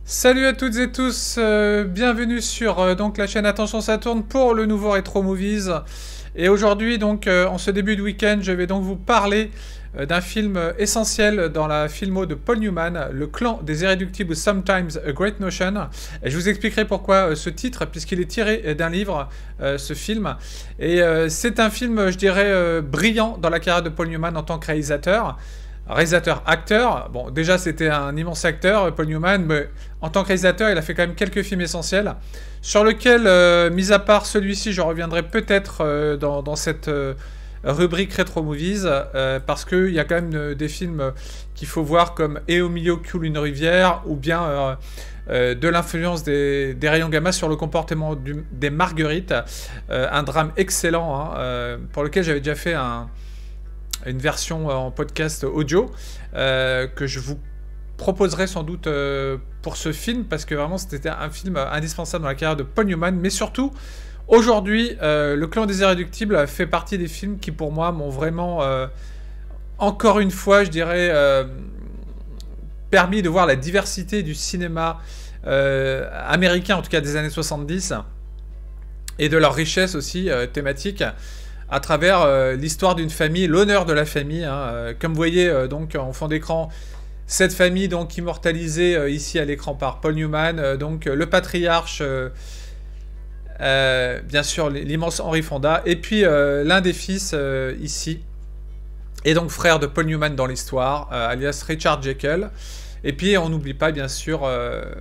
Salut à toutes et tous, bienvenue sur donc la chaîne Attention ça tourne pour le nouveau Retro Movies. Et aujourd'hui donc en ce début de week-end je vais donc vous parler d'un film essentiel dans la filmo de Paul Newman, Le Clan des Irréductibles ou Sometimes a Great Notion. Et je vous expliquerai pourquoi ce titre, puisqu'il est tiré d'un livre, ce film. Et c'est un film, je dirais, brillant dans la carrière de Paul Newman en tant que réalisateur-acteur. Bon, déjà, c'était un immense acteur, Paul Newman, mais en tant que réalisateur, il a fait quand même quelques films essentiels, sur lesquels, mis à part celui-ci, je reviendrai peut-être dans cette rubrique Retro Movies, parce qu'il y a quand même des films qu'il faut voir, comme Et au milieu coule une rivière, ou bien de l'influence des rayons gamma sur le comportement des marguerites, un drame excellent, hein, pour lequel j'avais déjà fait une version en podcast audio que je vous proposerai sans doute pour ce film, parce que vraiment c'était un film indispensable dans la carrière de Paul Newman. Mais surtout aujourd'hui, Le Clan des Irréductibles fait partie des films qui pour moi m'ont vraiment encore une fois, je dirais, permis de voir la diversité du cinéma américain, en tout cas des années 70, et de leur richesse aussi thématique, à travers l'histoire d'une famille, l'honneur de la famille, hein, comme vous voyez donc en fond d'écran, cette famille donc immortalisée ici à l'écran par Paul Newman, donc le patriarche, bien sûr l'immense Henry Fonda, et puis l'un des fils ici, et donc frère de Paul Newman dans l'histoire, alias Richard Jekyll. Et puis on n'oublie pas bien sûr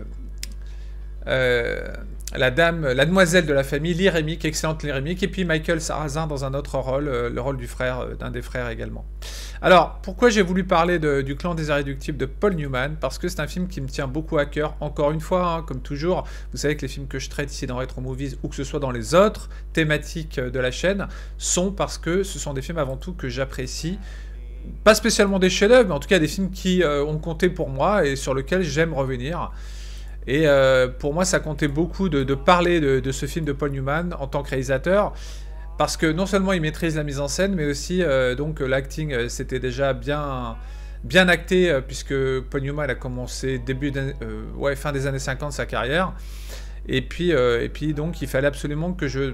la demoiselle de la famille, Lee Remick, excellente Lee Remick, et puis Michael Sarrazin dans un autre rôle, le rôle du frère, d'un des frères également. Alors, pourquoi j'ai voulu parler du Clan des Irréductibles de Paul Newman? Parce que c'est un film qui me tient beaucoup à cœur, encore une fois, hein, comme toujours. Vous savez que les films que je traite ici dans Retro Movies, ou que ce soit dans les autres thématiques de la chaîne, sont parce que ce sont des films avant tout que j'apprécie. Pas spécialement des chefs-d'œuvre, mais en tout cas des films qui ont compté pour moi et sur lesquels j'aime revenir. Et pour moi, ça comptait beaucoup de parler de ce film de Paul Newman en tant que réalisateur, parce que non seulement il maîtrise la mise en scène, mais aussi donc l'acting, c'était déjà bien acté, puisque Paul Newman a commencé fin des années 50 sa carrière. Et puis donc il fallait absolument que je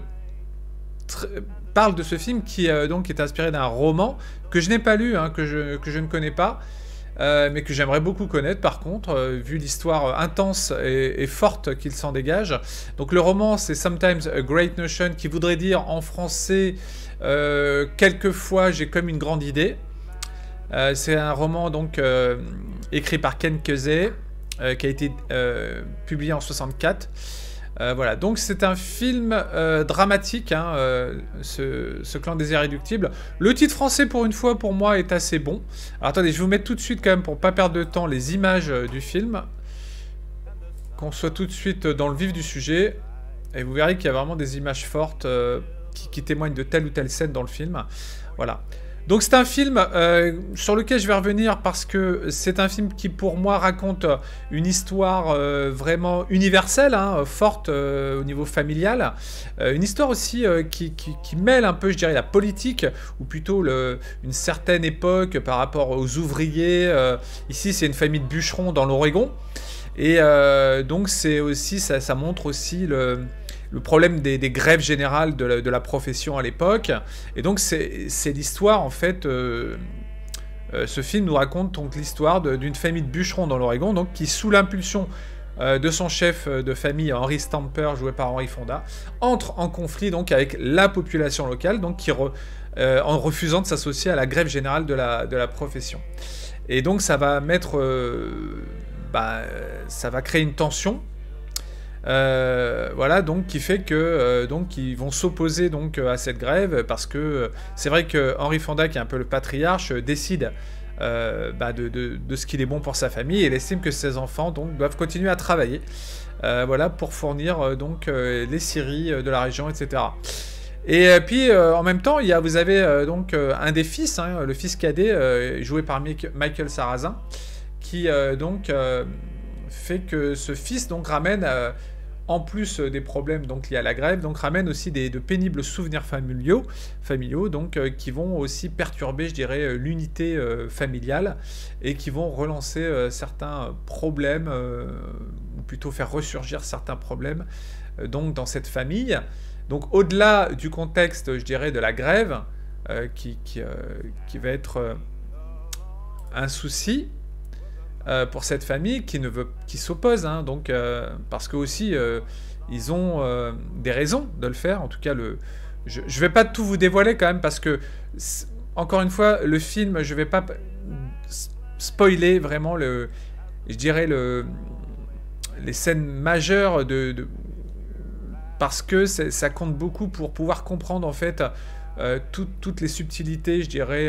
parle de ce film qui donc est inspiré d'un roman que je n'ai pas lu, hein, que je ne connais pas. Mais que j'aimerais beaucoup connaître par contre, vu l'histoire intense et forte qu'il s'en dégage. Donc le roman, c'est Sometimes a Great Notion, qui voudrait dire en français quelquefois j'ai comme une grande idée. C'est un roman donc écrit par Ken Kesey, qui a été publié en 64. Voilà, donc c'est un film dramatique, hein, ce Clan des Irréductibles. Le titre français, pour une fois, pour moi, est assez bon. Alors attendez, je vais vous mettre tout de suite, quand même, pour pas perdre de temps, les images du film. Qu'on soit tout de suite dans le vif du sujet. Et vous verrez qu'il y a vraiment des images fortes qui témoignent de telle ou telle scène dans le film. Voilà. Donc c'est un film sur lequel je vais revenir, parce que c'est un film qui pour moi raconte une histoire vraiment universelle, hein, forte au niveau familial, une histoire aussi qui mêle un peu, je dirais, la politique, ou plutôt une certaine époque par rapport aux ouvriers. Ici c'est une famille de bûcherons dans l'Oregon, et donc c'est aussi, ça montre aussi le problème des grèves générales de la profession à l'époque. Et donc c'est l'histoire, en fait, ce film nous raconte donc l'histoire d'une famille de bûcherons dans l'Oregon, donc qui, sous l'impulsion de son chef de famille, Henry Stamper, joué par Henry Fonda, entre en conflit donc avec la population locale, donc en refusant de s'associer à la grève générale de la profession. Et donc ça va ça va créer une tension. Voilà, donc qui fait que donc ils vont s'opposer donc à cette grève, parce que c'est vrai que Henry Fonda, qui est un peu le patriarche, décide de ce qu'il est bon pour sa famille, et il estime que ses enfants donc doivent continuer à travailler, voilà, pour fournir donc les scieries de la région, etc. Et puis en même temps, vous avez donc un des fils, hein, le fils cadet, joué par Michael Sarrazin, qui donc fait que ce fils donc ramène en plus des problèmes donc liés à la grève, donc ramène aussi de pénibles souvenirs familiaux donc qui vont aussi perturber, je dirais, l'unité familiale, et qui vont relancer certains problèmes plutôt faire ressurgir certains problèmes donc dans cette famille. Donc au-delà du contexte, je dirais, de la grève, qui va être un souci pour cette famille qui s'oppose, hein, donc parce que aussi ils ont des raisons de le faire. En tout cas, je vais pas tout vous dévoiler quand même parce que encore une fois, le film, je vais pas spoiler vraiment je dirais les scènes majeures parce que ça compte beaucoup pour pouvoir comprendre en fait toutes les subtilités, je dirais,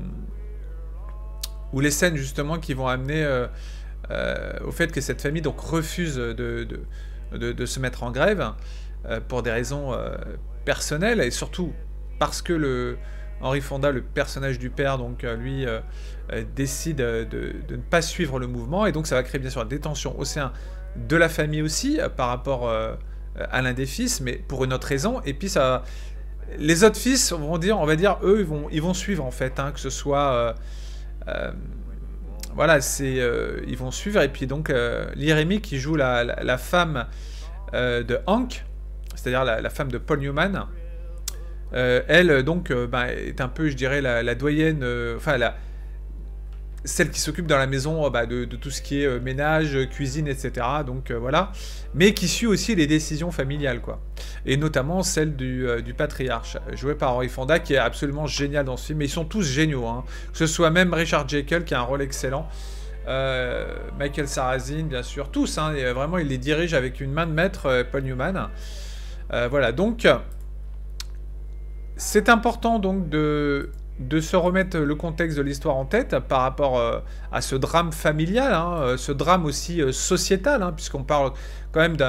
ou les scènes justement qui vont amener au fait que cette famille donc refuse de se mettre en grève pour des raisons personnelles et surtout parce que Henry Fonda, le personnage du père, donc lui décide de ne pas suivre le mouvement et donc ça va créer bien sûr des tensions au sein de la famille aussi par rapport à l'un des fils, mais pour une autre raison. Et puis les autres fils on va dire, eux, ils vont suivre en fait, hein, que ce soit voilà, ils vont suivre. Et puis donc Lee Remy qui joue la femme de Hank, c'est-à-dire la femme de Paul Newman, elle donc est un peu, je dirais, la doyenne, enfin celle qui s'occupe dans la maison de tout ce qui est ménage, cuisine, etc. Donc voilà, mais qui suit aussi les décisions familiales, quoi. Et notamment celle du patriarche, joué par Henry Fonda, qui est absolument génial dans ce film. Mais ils sont tous géniaux, hein. Que ce soit même Richard Jekyll, qui a un rôle excellent, Michael Sarrazin, bien sûr, tous, hein, et vraiment, il les dirige avec une main de maître, Paul Newman. Voilà, donc c'est important donc de se remettre le contexte de l'histoire en tête par rapport à ce drame familial, hein, ce drame aussi sociétal, hein, puisqu'on parle quand même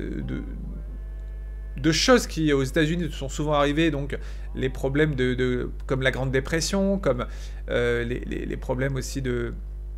de choses qui, aux États-Unis, sont souvent arrivées, donc les problèmes comme la Grande Dépression, comme les problèmes aussi des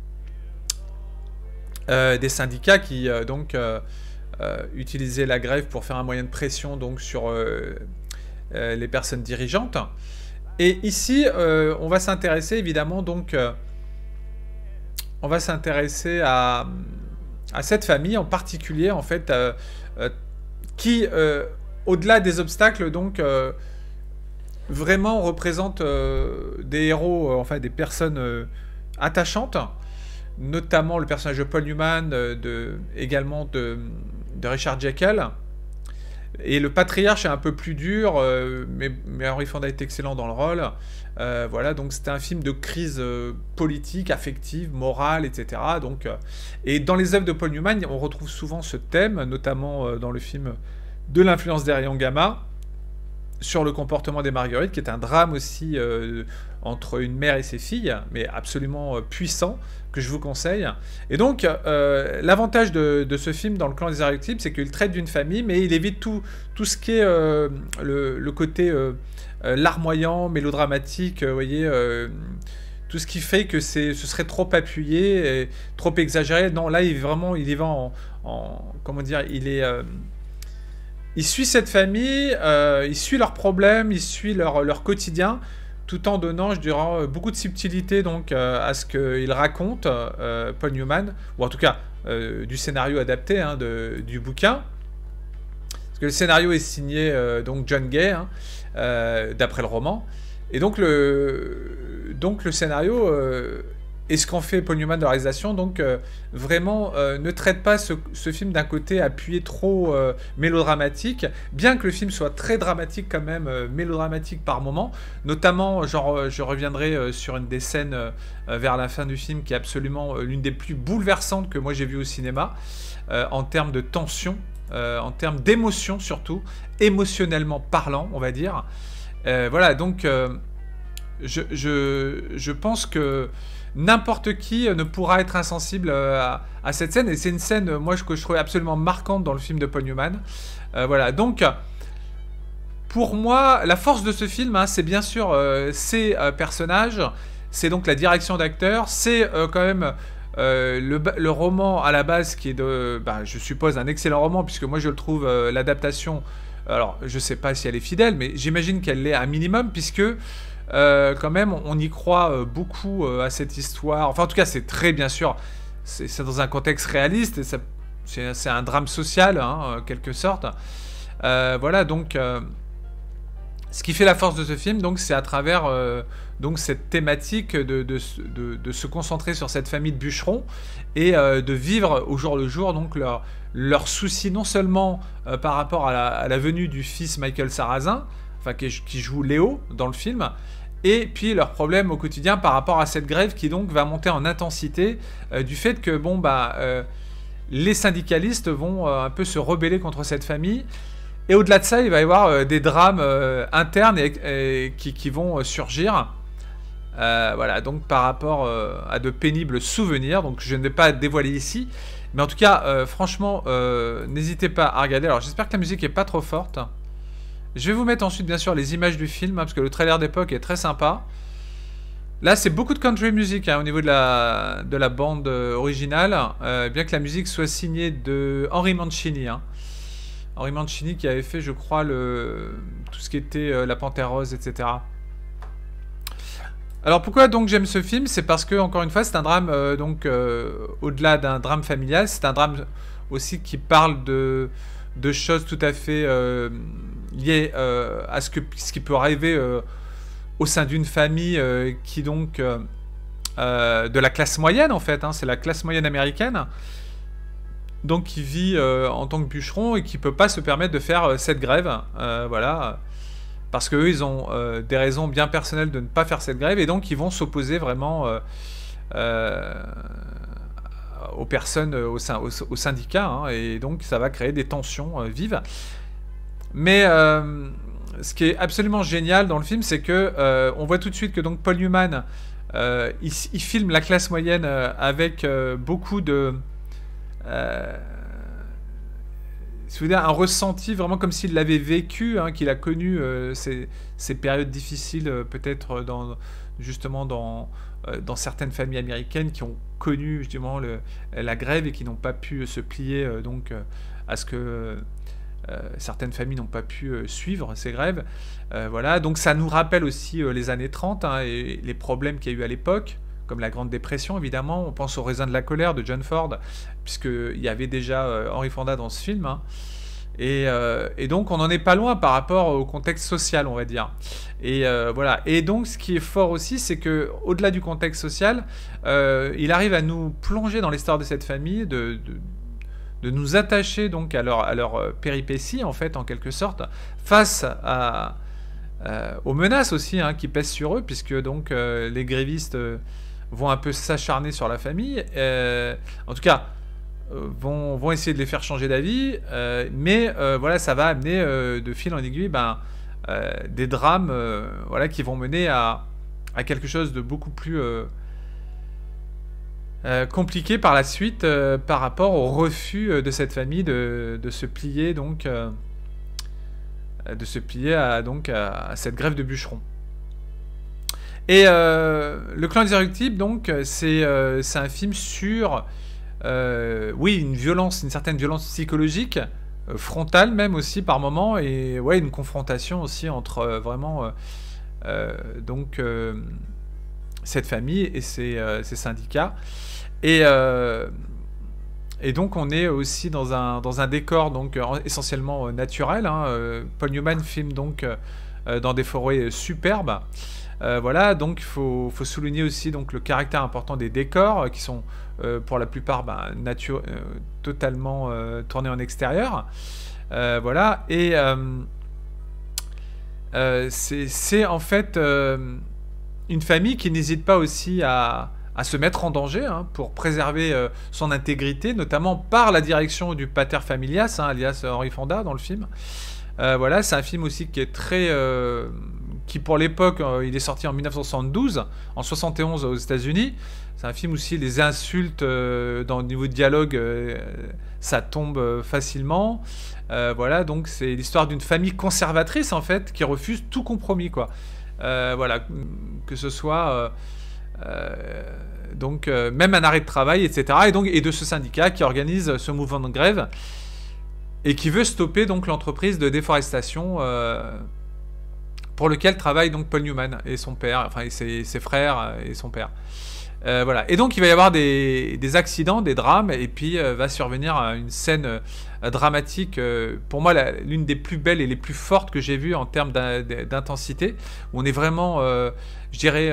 syndicats qui utilisaient la grève pour faire un moyen de pression donc, sur les personnes dirigeantes. Et ici, on va s'intéresser évidemment donc, on va s'intéresser à cette famille en particulier en fait, qui, au-delà des obstacles, donc vraiment représente des héros, enfin des personnes attachantes, notamment le personnage de Paul Newman, également de Richard Jekyll. Et le patriarche est un peu plus dur, mais Henry Fonda est excellent dans le rôle. Voilà, donc c'était un film de crise politique, affective, morale, etc. Donc, et dans les œuvres de Paul Newman, on retrouve souvent ce thème, notamment dans le film de l'influence des rayons gamma, sur le comportement des Marguerites, qui est un drame aussi entre une mère et ses filles, mais absolument puissant, que je vous conseille. Et donc, l'avantage de ce film dans Le Clan des Irréductibles, c'est qu'il traite d'une famille, mais il évite tout ce qui est le côté larmoyant, mélodramatique, vous voyez, tout ce qui fait que ce serait trop appuyé, et trop exagéré. Non, là, il y va comment dire, il suit cette famille, il suit leurs problèmes, il suit leur quotidien, tout en donnant, je dirais, beaucoup de subtilité donc, à ce qu'il raconte, Paul Newman, ou en tout cas du scénario adapté, hein, du bouquin. Parce que le scénario est signé donc John Gay, hein, d'après le roman. Et donc le scénario et ce qu'en fait Paul Newman de la réalisation, donc vraiment ne traite pas ce film d'un côté appuyé trop mélodramatique, bien que le film soit très dramatique quand même, mélodramatique par moment, notamment, genre, je reviendrai sur une des scènes vers la fin du film qui est absolument l'une des plus bouleversantes que moi j'ai vues au cinéma, en termes de tension, en termes d'émotion surtout, émotionnellement parlant, on va dire. Voilà, donc je pense que n'importe qui ne pourra être insensible à cette scène, et c'est une scène, moi, que je trouvais absolument marquante dans le film de Paul Newman. Voilà, donc, pour moi, la force de ce film, hein, c'est bien sûr ces personnages, c'est donc la direction d'acteurs, c'est quand même le roman à la base qui est je suppose, un excellent roman, puisque moi je le trouve, l'adaptation, alors je sais pas si elle est fidèle, mais j'imagine qu'elle l'est un minimum, puisque quand même, on y croit beaucoup à cette histoire. Enfin, en tout cas, c'est très, bien sûr, c'est dans un contexte réaliste, et c'est un drame social, hein, en quelque sorte. Voilà, donc ce qui fait la force de ce film, donc, c'est à travers donc cette thématique de se concentrer sur cette famille de bûcherons et de vivre au jour le jour donc leur souci non seulement par rapport à la venue du fils Michael Sarrazin, enfin qui joue Léo dans le film, et puis leurs problèmes au quotidien par rapport à cette grève qui donc va monter en intensité du fait que bon bah les syndicalistes vont un peu se rebeller contre cette famille. Et au-delà de ça, il va y avoir des drames internes qui vont surgir. Voilà, donc par rapport à de pénibles souvenirs. Donc je ne vais pas dévoiler ici. Mais en tout cas, franchement, n'hésitez pas à regarder. Alors j'espère que la musique n'est pas trop forte. Je vais vous mettre ensuite, bien sûr, les images du film, hein, parce que le trailer d'époque est très sympa. Là, c'est beaucoup de country music hein, au niveau de la bande originale. Bien que la musique soit signée de Henry Mancini. Hein. Henry Mancini qui avait fait, je crois, tout ce qui était La Panthère Rose, etc. Alors pourquoi donc j'aime ce film? C'est parce que, encore une fois, c'est un drame, au-delà d'un drame familial, c'est un drame aussi qui parle de choses tout à fait liées à ce qui peut arriver au sein d'une famille qui donc de la classe moyenne en fait, hein, c'est la classe moyenne américaine, donc qui vit en tant que bûcheron et qui peut pas se permettre de faire cette grève, voilà, parce qu'eux ils ont des raisons bien personnelles de ne pas faire cette grève et donc ils vont s'opposer vraiment aux personnes au syndicat, hein, et donc ça va créer des tensions vives. Mais ce qui est absolument génial dans le film, c'est que on voit tout de suite que donc Paul Newman il filme la classe moyenne avec beaucoup de si vous voulez, un ressenti vraiment comme s'il l'avait vécu, hein, qu'il a connu ces périodes difficiles, peut-être justement dans certaines familles américaines qui ont connu justement la grève et qui n'ont pas pu se plier à ce que certaines familles n'ont pas pu suivre ces grèves. Voilà, donc ça nous rappelle aussi les années 30 hein, et les problèmes qu'il y a eu à l'époque, comme la Grande Dépression évidemment. On pense au Raisin de la colère de John Ford, puisqu'il y avait déjà Henry Fonda dans ce film. Hein. Et donc on n'en est pas loin par rapport au contexte social, on va dire. Et voilà. Et donc ce qui est fort aussi, c'est que au-delà du contexte social, il arrive à nous plonger dans l'histoire de cette famille, de nous attacher donc à leur péripéties en fait, en quelque sorte, face aux menaces aussi hein, qui pèsent sur eux, puisque donc les grévistes vont un peu s'acharner sur la famille. En tout cas, vont essayer de les faire changer d'avis, mais voilà, ça va amener de fil en aiguille des drames voilà, qui vont mener à quelque chose de beaucoup plus compliqué par la suite par rapport au refus de cette famille de se plier donc à cette grève de bûcherons. Et Le Clan des Irréductibles, donc, c'est un film sur oui, une certaine violence psychologique, frontale même aussi par moment, et ouais, une confrontation aussi entre vraiment cette famille et ces syndicats. Et donc on est aussi dans un décor donc essentiellement naturel. Hein. Paul Newman filme donc dans des forêts superbes. Voilà, donc il faut souligner aussi donc le caractère important des décors qui sont pour la plupart totalement tournés en extérieur. Voilà, et c'est en fait une famille qui n'hésite pas aussi à se mettre en danger hein, pour préserver son intégrité, notamment par la direction du pater familias, hein, alias Henry Fonda dans le film. Voilà, c'est un film aussi qui est très... qui pour l'époque, il est sorti en 1972, en 71 aux États-Unis. C'est un film aussi, les insultes au niveau de dialogue, ça tombe facilement. Voilà, donc c'est l'histoire d'une famille conservatrice en fait, qui refuse tout compromis, quoi. Voilà, que ce soit... même un arrêt de travail, etc. Et de ce syndicat qui organise ce mouvement de grève et qui veut stopper donc l'entreprise de déforestation pour lequel travaille donc Paul Newman et son père, enfin et ses frères et son père. Voilà. Et donc il va y avoir des accidents, des drames, et puis va survenir une scène dramatique, pour moi l'une des plus belles et les plus fortes que j'ai vues en termes d'intensité, où on est vraiment, je dirais,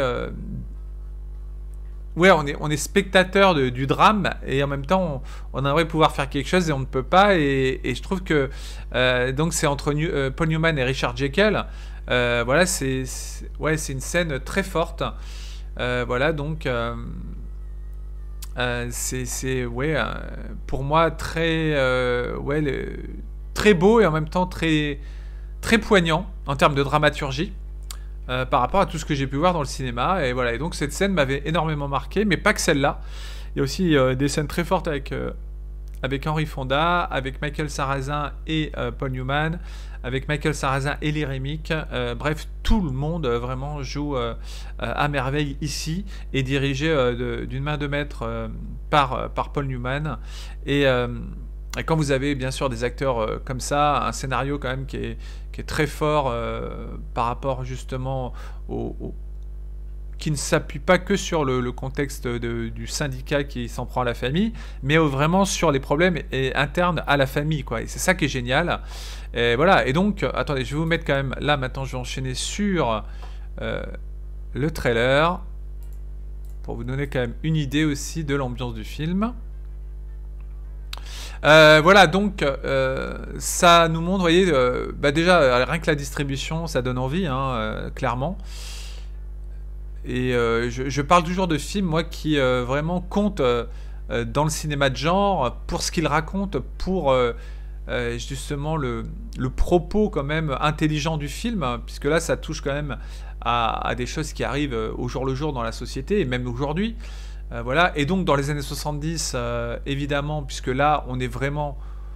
ouais, on est spectateur du drame, et en même temps on aimerait pouvoir faire quelque chose et on ne peut pas, et je trouve que donc c'est entre Paul Newman et Richard Jekyll. Voilà, ouais, c'est une scène très forte. Voilà, donc c'est ouais, pour moi très ouais, très beau, et en même temps très très poignant en termes de dramaturgie, par rapport à tout ce que j'ai pu voir dans le cinéma. Et voilà, et donc cette scène m'avait énormément marqué, mais pas que celle-là. Il y a aussi des scènes très fortes avec Henry Fonda, avec Michael Sarrazin et Paul Newman, avec Michael Sarrazin et Lee Remick. Bref, tout le monde vraiment joue à merveille ici, et dirigé d'une main de maître par Paul Newman. Et quand vous avez bien sûr des acteurs comme ça, un scénario quand même qui est très fort, par rapport justement qui ne s'appuie pas que sur le contexte du syndicat qui s'en prend à la famille, mais vraiment sur les problèmes internes à la famille, quoi. Et c'est ça qui est génial. Et voilà. Et donc, attendez, je vais vous mettre quand même là maintenant. Je vais enchaîner sur le trailer pour vous donner quand même une idée aussi de l'ambiance du film. Voilà, donc ça nous montre, vous voyez, bah déjà rien que la distribution, ça donne envie, hein, clairement. Et je parle toujours de films, moi, qui vraiment comptent dans le cinéma de genre pour ce qu'ils racontent, pour justement le propos quand même intelligent du film, hein, puisque là, ça touche quand même à des choses qui arrivent au jour le jour dans la société, et même aujourd'hui. Voilà. Et donc, dans les années 70, évidemment, puisque là, on est vraiment...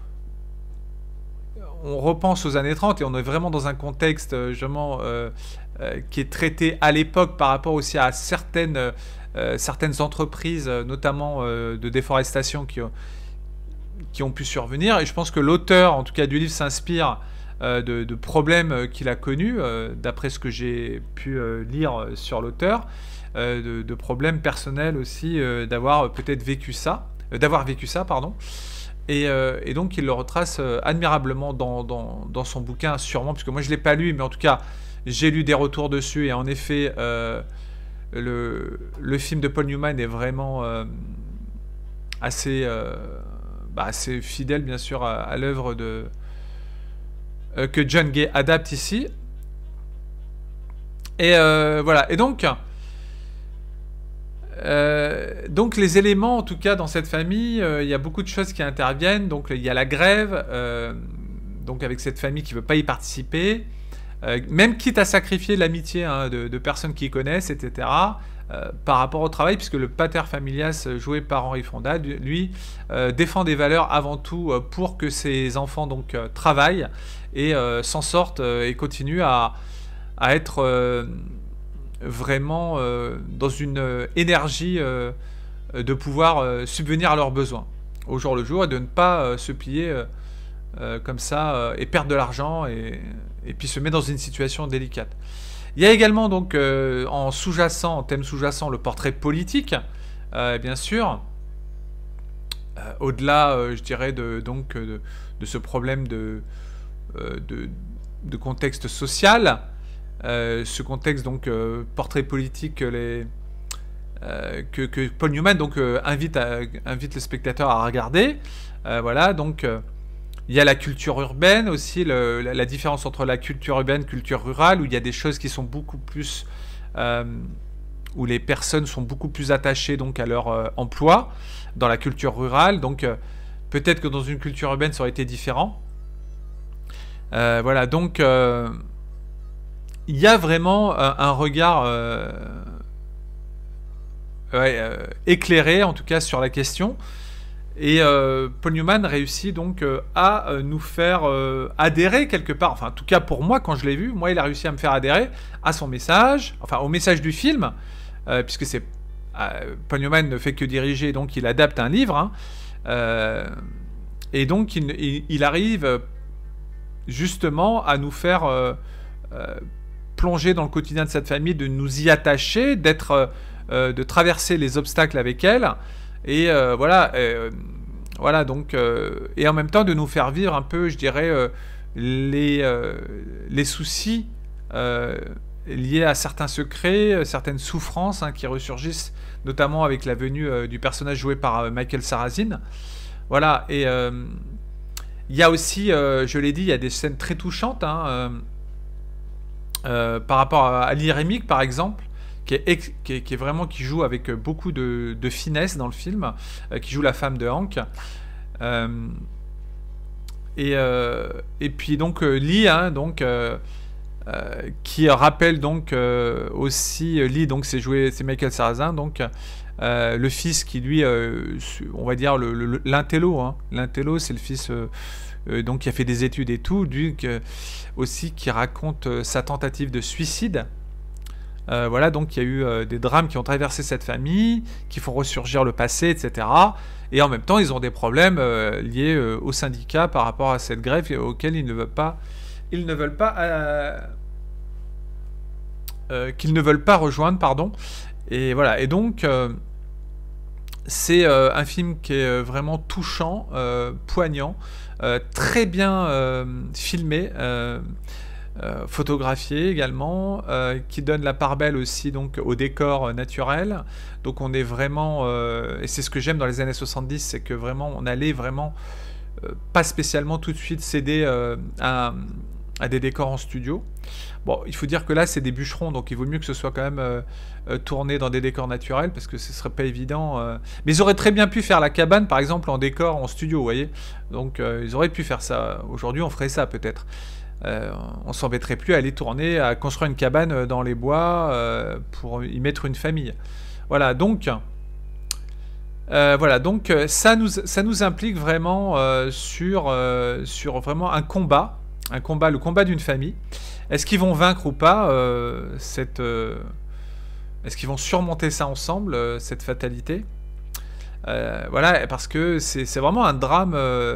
On repense aux années 30 et on est vraiment dans un contexte justement qui est traité à l'époque par rapport aussi à certaines entreprises, notamment de déforestation qui ont pu survenir. Et je pense que l'auteur, en tout cas du livre, s'inspire de problèmes qu'il a connus, d'après ce que j'ai pu lire sur l'auteur, de problèmes personnels aussi, d'avoir peut-être vécu ça, pardon. Et donc il le retrace admirablement dans son bouquin, sûrement, puisque moi je ne l'ai pas lu, mais en tout cas j'ai lu des retours dessus, et en effet le film de Paul Newman est vraiment assez fidèle bien sûr à l'œuvre que John Gay adapte ici. Et voilà, et donc les éléments, en tout cas dans cette famille, il y a beaucoup de choses qui interviennent. Donc il y a la grève, donc avec cette famille qui veut pas y participer, même quitte à sacrifier l'amitié, hein, de personnes qui y connaissent, etc. Par rapport au travail, puisque le pater familias joué par Henry Fonda, lui, défend des valeurs avant tout pour que ses enfants donc travaillent et s'en sortent et continuent à être vraiment dans une énergie de pouvoir subvenir à leurs besoins au jour le jour, et de ne pas se plier comme ça et perdre de l'argent et puis se mettre dans une situation délicate. Il y a également donc en thème sous-jacent, le portrait politique, bien sûr, au-delà, je dirais, de ce problème de contexte social. Ce contexte donc portrait politique que Paul Newman donc invite le spectateur à regarder. Voilà, donc il y a la culture urbaine aussi, la différence entre la culture urbaine, culture rurale, où il y a des choses qui sont beaucoup plus où les personnes sont beaucoup plus attachées donc à leur emploi dans la culture rurale. Donc peut-être que dans une culture urbaine ça aurait été différent. Voilà, donc il y a vraiment un regard éclairé, en tout cas, sur la question. Et Paul Newman réussit donc à nous faire adhérer quelque part. Enfin, en tout cas, pour moi, quand je l'ai vu, moi, il a réussi à me faire adhérer à son message, enfin, au message du film, puisque Paul Newman ne fait que diriger, donc il adapte un livre. Hein, et donc, il arrive justement à nous faire... plonger dans le quotidien de cette famille, de nous y attacher, d'être de traverser les obstacles avec elle, et voilà, donc, et en même temps de nous faire vivre un peu, je dirais, les soucis liés à certains secrets, certaines souffrances, hein, qui ressurgissent, notamment avec la venue du personnage joué par Michael Sarrazin. Voilà, et il y a aussi, je l'ai dit, il y a des scènes très touchantes, hein, par rapport à Lee Remick, par exemple, qui est vraiment, qui joue avec beaucoup de finesse dans le film, qui joue la femme de Hank. Euh, et puis donc Lee, hein, donc, qui rappelle donc aussi Lee, donc c'est Michael Sarrazin, donc le fils qui lui, on va dire l'intello, hein. L'intello, c'est le fils donc qui a fait des études et tout, aussi qui raconte sa tentative de suicide. Voilà, donc il y a eu des drames qui ont traversé cette famille, qui font ressurgir le passé, etc. Et en même temps, ils ont des problèmes liés au syndicat par rapport à cette grève auquel ils ne veulent pas, qu'ils ne veulent pas rejoindre, pardon. Et voilà. Et donc, c'est un film qui est vraiment touchant, poignant, très bien filmé. Photographié également, qui donne la part belle aussi donc au décor naturel. Donc on est vraiment, et c'est ce que j'aime dans les années 70, c'est que vraiment on allait vraiment pas spécialement tout de suite céder à des décors en studio. Bon, il faut dire que là c'est des bûcherons, donc il vaut mieux que ce soit quand même tourné dans des décors naturels, parce que ce serait pas évident. Mais ils auraient très bien pu faire la cabane par exemple en décor en studio, vous voyez. Donc ils auraient pu faire ça. Aujourd'hui on ferait ça peut-être. On s'embêterait plus à aller tourner, à construire une cabane dans les bois pour y mettre une famille. Voilà, donc, ça nous implique vraiment sur vraiment un combat, le combat d'une famille. Est-ce qu'ils vont vaincre ou pas est-ce qu'ils vont surmonter ça ensemble, cette fatalité? Voilà, parce que c'est vraiment un drame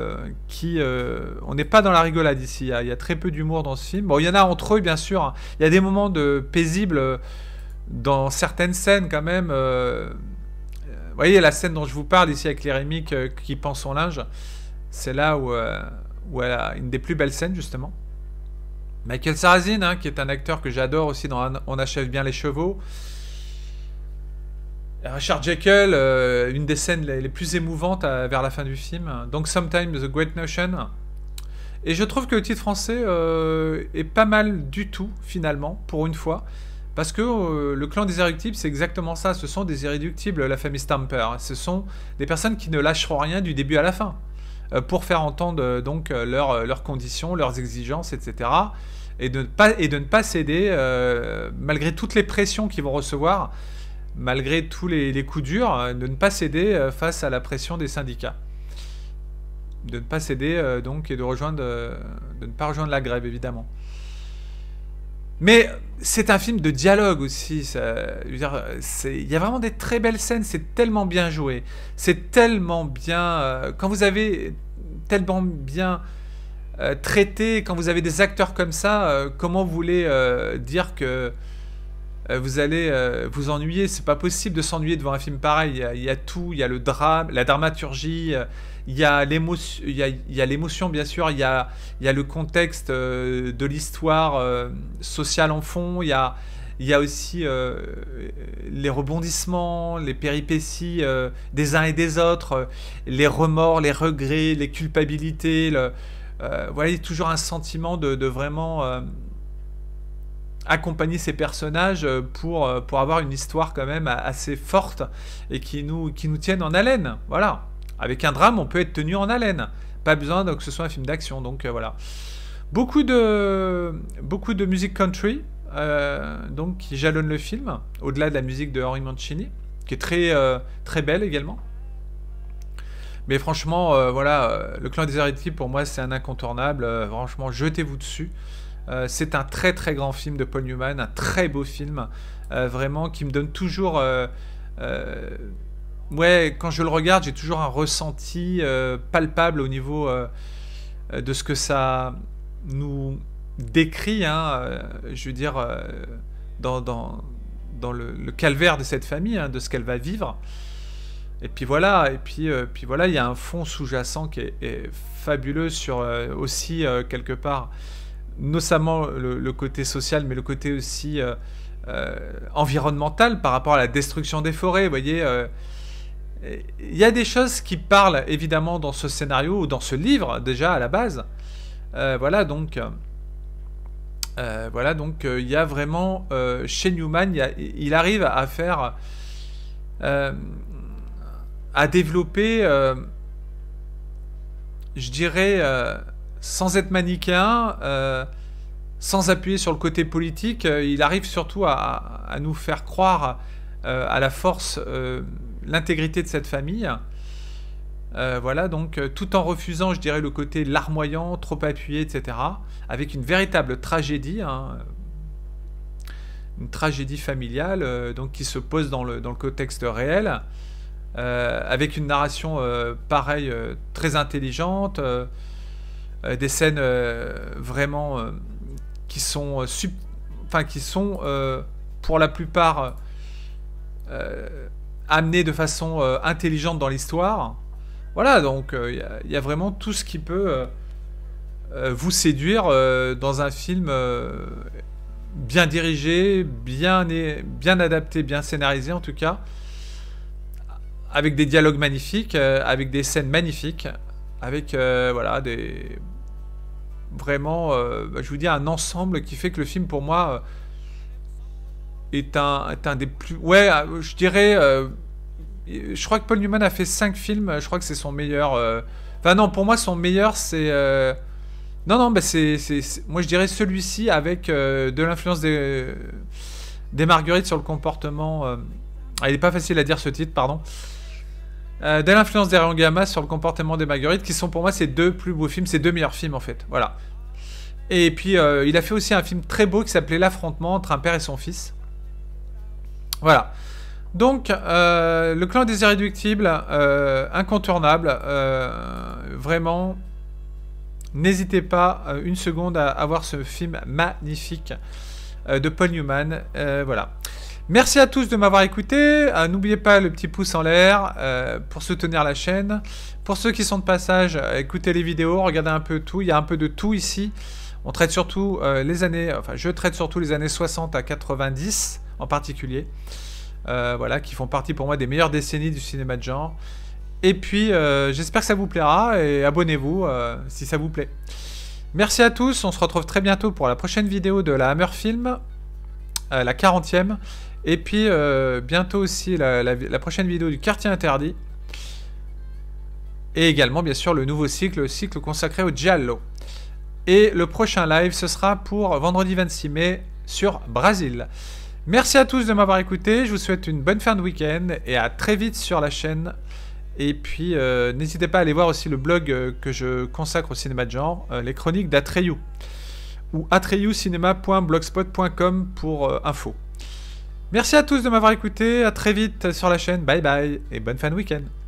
on n'est pas dans la rigolade ici. Il y a très peu d'humour dans ce film. Bon, il y en a entre eux, bien sûr, hein. Il y a des moments paisibles dans certaines scènes, quand même. Vous voyez, la scène dont je vous parle ici avec Lee Remick qui pend son linge, c'est là où elle a une des plus belles scènes, justement. Michael Sarrazin, hein, qui est un acteur que j'adore aussi dans On achève bien les chevaux. Richard Jekyll, une des scènes les plus émouvantes vers la fin du film. Donc Sometimes the Great Notion. Et je trouve que le titre français est pas mal du tout, finalement, pour une fois. Parce que le clan des irréductibles, c'est exactement ça. Ce sont des irréductibles, la famille Stamper. Ce sont des personnes qui ne lâcheront rien du début à la fin. Pour faire entendre donc leurs conditions, leurs exigences, etc. Et de ne pas céder, malgré toutes les pressions qu'ils vont recevoir, malgré tous les coups durs, de ne pas céder face à la pression des syndicats. De ne pas céder donc, et de ne pas rejoindre la grève, évidemment. Mais c'est un film de dialogue aussi. Il y a vraiment des très belles scènes, c'est tellement bien joué. C'est tellement bien... quand vous avez tellement bien traité, quand vous avez des acteurs comme ça, comment vous voulez dire que vous allez vous ennuyer? C'est pas possible de s'ennuyer devant un film pareil. Il y a tout, il y a le drame, la dramaturgie, il y a l'émotion, bien sûr, il y a le contexte de l'histoire sociale en fond, il y a aussi les rebondissements, les péripéties des uns et des autres, les remords, les regrets, les culpabilités. Voilà, il y a toujours un sentiment de vraiment accompagner ces personnages pour avoir une histoire quand même assez forte et qui nous tienne en haleine. Voilà. Avec un drame, on peut être tenu en haleine. Pas besoin que ce soit un film d'action. Donc voilà. Beaucoup de musique country donc, qui jalonne le film, au-delà de la musique de Henry Mancini, qui est très belle également. Mais franchement, voilà, le clan des irréductibles, pour moi, c'est un incontournable. Franchement, jetez-vous dessus. C'est un très très grand film de Paul Newman, un très beau film, vraiment, qui me donne toujours... ouais, quand je le regarde, j'ai toujours un ressenti palpable au niveau de ce que ça nous décrit, hein, je veux dire, dans le calvaire de cette famille, hein, de ce qu'elle va vivre. Et puis voilà, puis voilà, il y a un fond sous-jacent qui est fabuleux sur aussi quelque part, notamment le côté social, mais le côté aussi environnemental par rapport à la destruction des forêts. Vous voyez, il y a des choses qui parlent évidemment dans ce scénario ou dans ce livre déjà à la base. Voilà donc. Il y a vraiment chez Newman, il arrive à faire, à développer, je dirais, sans être manichéen, sans appuyer sur le côté politique, il arrive surtout à nous faire croire à la force, l'intégrité de cette famille. Voilà, donc tout en refusant, je dirais, le côté larmoyant, trop appuyé, etc. Avec une véritable tragédie, hein, une tragédie familiale, donc qui se pose dans le contexte réel, avec une narration pareille, très intelligente, des scènes vraiment qui sont, pour la plupart amenées de façon intelligente dans l'histoire. Voilà, donc il y a vraiment tout ce qui peut vous séduire dans un film bien dirigé, bien adapté, bien scénarisé en tout cas, avec des dialogues magnifiques, avec des scènes magnifiques, avec voilà, vraiment, je vous dis, un ensemble qui fait que le film pour moi est un des plus... Ouais, je dirais... je crois que Paul Newman a fait 5 films, je crois que c'est son meilleur... Enfin non, pour moi son meilleur c'est... Non, bah moi je dirais celui-ci avec de l'influence des Marguerites sur le comportement... il n'est pas facile à dire ce titre, pardon. De l'influence d'Erion Gamma sur le comportement des Marguerites, qui sont pour moi ses 2 plus beaux films, ses 2 meilleurs films en fait, voilà. Et puis il a fait aussi un film très beau qui s'appelait L'affrontement entre un père et son fils. Voilà. Donc, le clan des irréductibles, incontournable, vraiment, n'hésitez pas une seconde à voir ce film magnifique de Paul Newman, voilà. Merci à tous de m'avoir écouté, n'oubliez pas le petit pouce en l'air pour soutenir la chaîne. Pour ceux qui sont de passage, écoutez les vidéos, regardez un peu tout, il y a un peu de tout ici. On traite surtout les années, enfin je traite surtout les années 60 à 90 en particulier. Voilà, qui font partie pour moi des meilleures décennies du cinéma de genre. Et puis, j'espère que ça vous plaira, et abonnez-vous si ça vous plaît. Merci à tous, on se retrouve très bientôt pour la prochaine vidéo de la Hammer Film, la 40e, et puis bientôt aussi la prochaine vidéo du Quartier Interdit, et également bien sûr le nouveau cycle, le cycle consacré au Giallo. Et le prochain live, ce sera pour vendredi 26 mai sur Brésil. Merci à tous de m'avoir écouté, je vous souhaite une bonne fin de week-end et à très vite sur la chaîne. Et puis n'hésitez pas à aller voir aussi le blog que je consacre au cinéma de genre, les chroniques d'Atreyu, ou atreyucinema.blogspot.com pour info. Merci à tous de m'avoir écouté, à très vite sur la chaîne, bye bye et bonne fin de week-end.